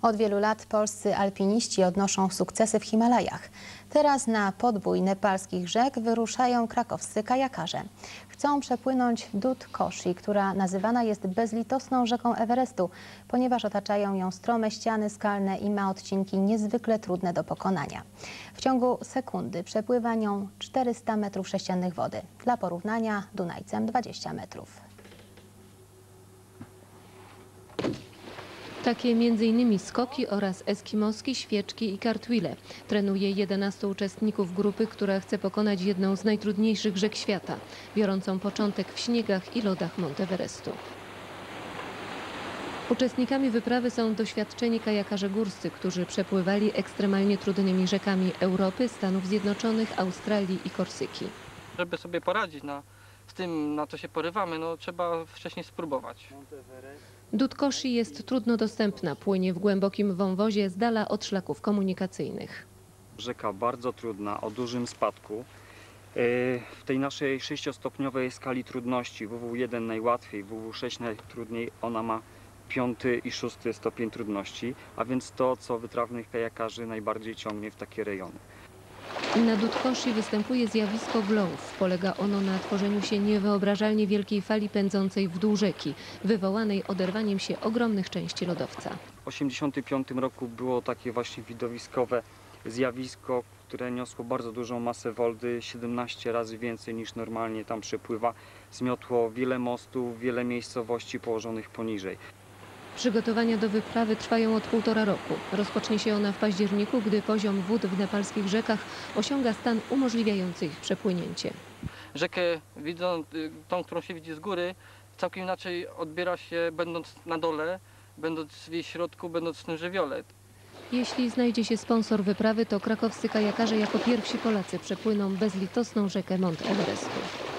Od wielu lat polscy alpiniści odnoszą sukcesy w Himalajach. Teraz na podbój nepalskich rzek wyruszają krakowscy kajakarze. Chcą przepłynąć Dud Khoshi, która nazywana jest bezlitosną rzeką Everestu, ponieważ otaczają ją strome ściany skalne i ma odcinki niezwykle trudne do pokonania. W ciągu sekundy przepływa nią 400 metrów sześciennych wody. Dla porównania Dunajcem 20 metrów. Takie m.in. skoki oraz eskimoski, świeczki i kartwile. Trenuje 11 uczestników grupy, która chce pokonać jedną z najtrudniejszych rzek świata, biorącą początek w śniegach i lodach Monteverestu. Uczestnikami wyprawy są doświadczeni kajakarze górscy, którzy przepływali ekstremalnie trudnymi rzekami Europy, Stanów Zjednoczonych, Australii i Korsyki. Żeby sobie poradzić z tym, na co się porywamy, trzeba wcześniej spróbować. Dud Khoshi jest trudno dostępna, płynie w głębokim wąwozie z dala od szlaków komunikacyjnych. Rzeka bardzo trudna, o dużym spadku. W tej naszej 6-stopniowej skali trudności WW1 najłatwiej, WW6 najtrudniej, ona ma 5. i 6. stopień trudności, a więc to, co wytrawnych kajakarzy najbardziej ciągnie w takie rejony. Na Dud Khoshi występuje zjawisko blow. Polega ono na tworzeniu się niewyobrażalnie wielkiej fali pędzącej w dół rzeki, wywołanej oderwaniem się ogromnych części lodowca. W 1985 roku było takie właśnie widowiskowe zjawisko, które niosło bardzo dużą masę wody, 17 razy więcej niż normalnie tam przepływa. Zmiotło wiele mostów, wiele miejscowości położonych poniżej. Przygotowania do wyprawy trwają od 1,5 roku. Rozpocznie się ona w październiku, gdy poziom wód w nepalskich rzekach osiąga stan umożliwiający ich przepłynięcie. Rzekę, tą, którą się widzi z góry, całkiem inaczej odbiera się, będąc na dole, będąc w jej środku, będąc w tym żywiole. Jeśli znajdzie się sponsor wyprawy, to krakowscy kajakarze jako pierwsi Polacy przepłyną bezlitosną rzekę Mont Everestu.